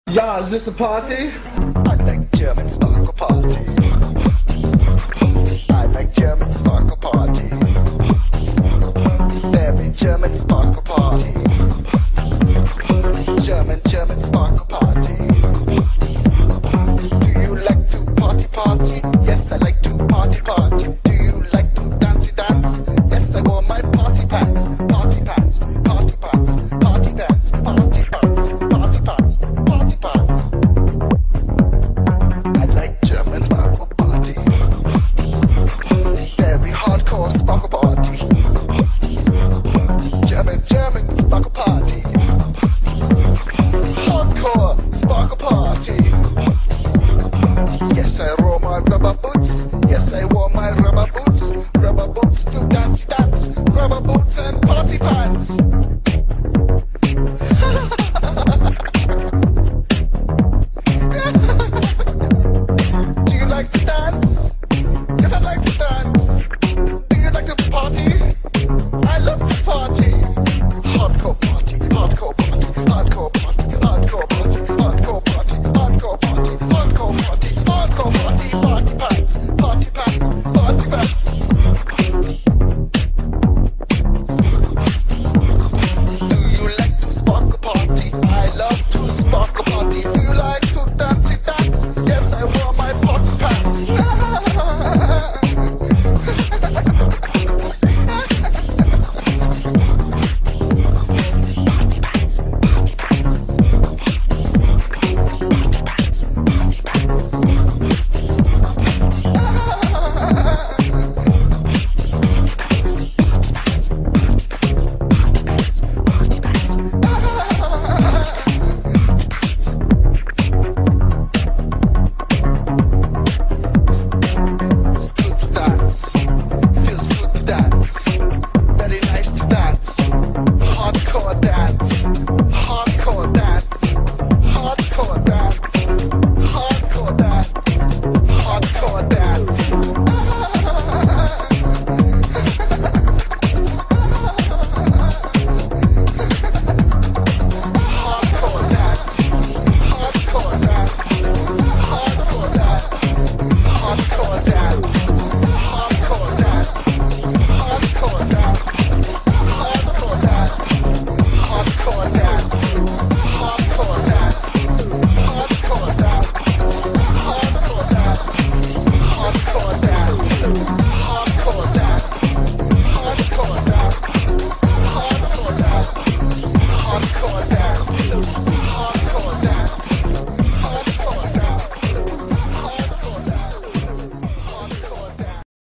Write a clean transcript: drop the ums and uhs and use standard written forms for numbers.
Yeah, is this a party? I like German sparkle parties. I like German sparkle parties. Very German sparkle parties. German sparkle parties. Do you like to party? Yes, I like to party. Do you like to dance? Yes, I wore my party pants. Party pants. Party dance. Party pants. I like German sparkle parties. Very hardcore sparkle parties. German sparkle parties. Hardcore sparkle party. Yes, I wore my rubber boots. Yes, I wore my rubber boots. Rubber boots to dance. Rubber boots and party pants.